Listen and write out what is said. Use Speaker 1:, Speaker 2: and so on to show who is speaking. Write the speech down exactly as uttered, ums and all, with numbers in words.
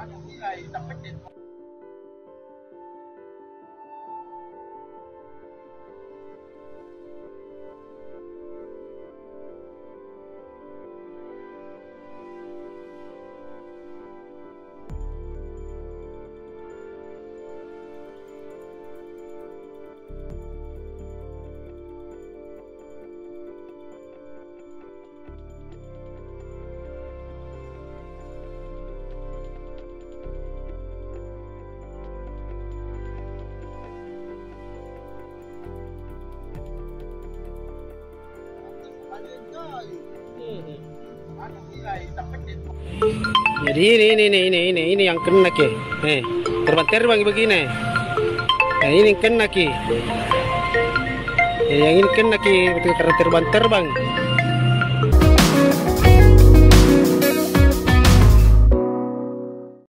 Speaker 1: Jadi ini ini ini ini ini ini yang kena ke, eh terbang-terbang begini, nah ini kena ke, eh, yang ini kena ke betul karena terbang-terbang.